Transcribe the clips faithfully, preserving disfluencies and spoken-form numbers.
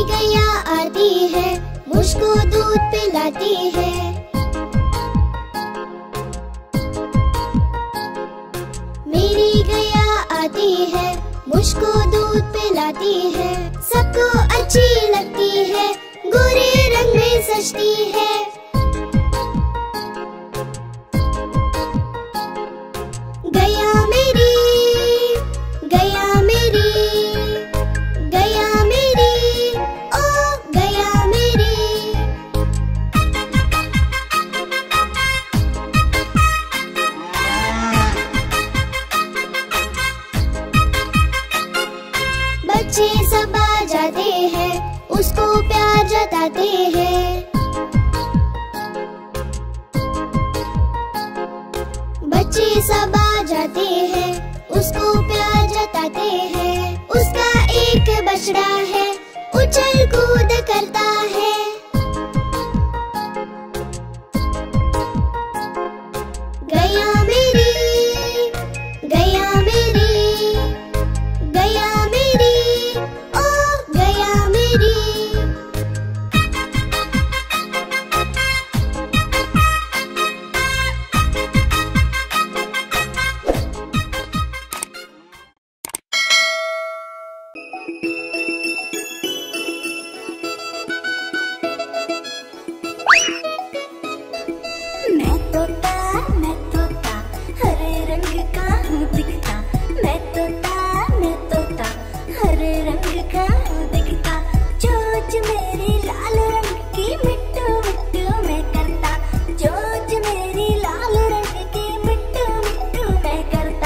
गैया आती है, मुझको दूध पिलाती है। मेरी गैया आती है, मुझको दूध पिलाती है। सबको अच्छी लगती है, गोरे रंग में सजती है। गैया मेरी, गैया मेरी, गैया मेरी, ओ गैया मेरी। बच्चे सब आ जाते हैं, उसको प्यार जताते हैं। बच्चे सब आ जाते हैं, उसको प्यार जताते हैं। उसका एक बछड़ा है, उछल कूद करता है। गैया मेरी, गैया मेरी, गैया मेरी, ओ गैया मेरी। मैं तोता, मैं तोता, हरे रंग का हूँ दिखता। मैं तोता, मैं तोता, हरे रंग का हूँ दिखता। चोंच मेरी लाल रंग की मिट्टू मिट्टू मैं करता। चोंच मेरी लाल रंग की मिट्टू मिट्टू मैं करता।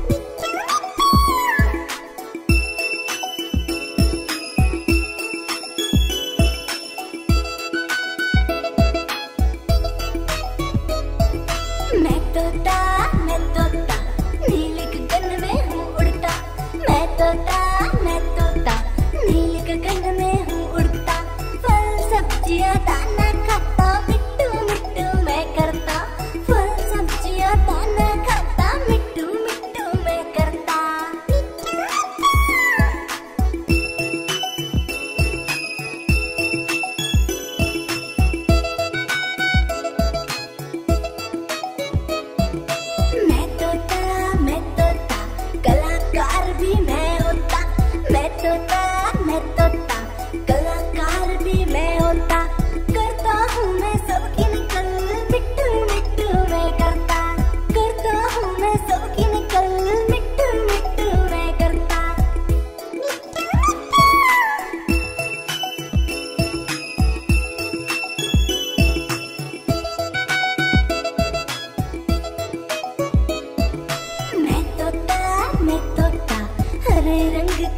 मैं तोता, मैं तोता, नीले गगन में हूँ उड़ता। मैं तोता, मैं तोता, नीले गगन में हूँ उड़ता। फल सब्जियाँ दाना खाता, मिट्टू मिट्टू मैं करता। फल सब्जियाँ दाना खाता, मिट्टू मिट्टू मैं करता। मैं तोता, मैं तोता, कलाकार भी मैं होता। मैं तोता, मैं तोता, कलाकार भी मैं होता। करता हूँ मैं सबकी नकल, मिट्टू मिट्टू मैं करता। करता हूँ मैं सबकी नकल, मिट्टू मिट्टू मैं करता। मैं तोता, मैं तोता, हरे रंग